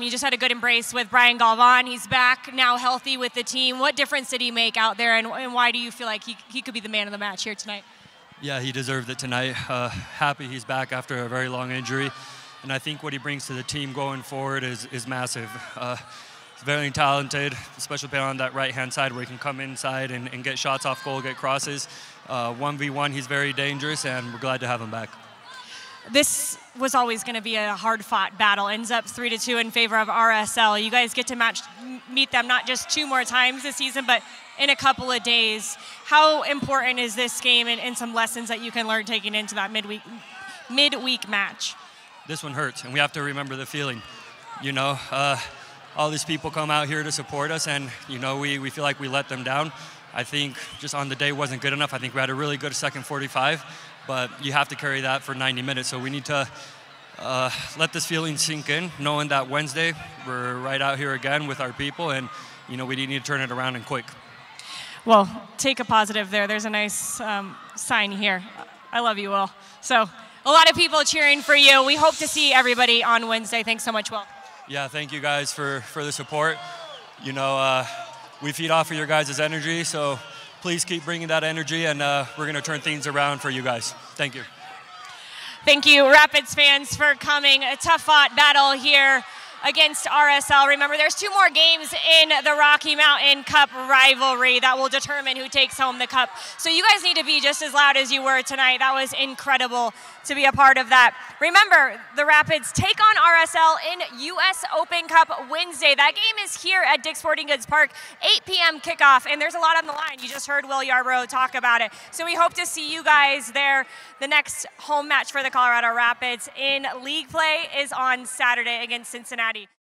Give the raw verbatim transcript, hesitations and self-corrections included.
You just had a good embrace with Brian Galvan. He's back now healthy with the team. What difference did he make out there, and, and why do you feel like he, he could be the man of the match here tonight? Yeah, he deserved it tonight. Uh, happy he's back after a very long injury. And I think what he brings to the team going forward is, is massive. Uh, he's very talented, especially playing on that right-hand side where he can come inside and, and get shots off goal, get crosses. Uh, one v one, he's very dangerous, and we're glad to have him back. This was always going to be a hard-fought battle. Ends up three to two in favor of R S L. You guys get to match meet them not just two more times this season, but in a couple of days. How important is this game and, and some lessons that you can learn taking into that midweek midweek match? This one hurts, and we have to remember the feeling. You know, uh, all these people come out here to support us, and, you know, we, we feel like we let them down. I think just on the day wasn't good enough. I think we had a really good second forty-five, but you have to carry that for ninety minutes. So we need to uh, let this feeling sink in, knowing that Wednesday we're right out here again with our people, and, you know, we need to turn it around and quick. Well, take a positive there. There's a nice um, sign here. I love you, Will. So a lot of people cheering for you. We hope to see everybody on Wednesday. Thanks so much, Will. Yeah, thank you guys for, for the support. You know, uh, we feed off of your guys' energy, so please keep bringing that energy, and uh, we're going to turn things around for you guys. Thank you. Thank you, Rapids fans, for coming. A tough-fought battle here against R S L. Remember, there's two more games in the Rocky Mountain Cup rivalry that will determine who takes home the cup. So you guys need to be just as loud as you were tonight. That was incredible to be a part of that. Remember, the Rapids take on R S L in U S Open Cup Wednesday. That game is here at Dick's Sporting Goods Park, eight p m kickoff, and there's a lot on the line. You just heard Will Yarbrough talk about it. So we hope to see you guys there. The next home match for the Colorado Rapids in league play is on Saturday against Cincinnati.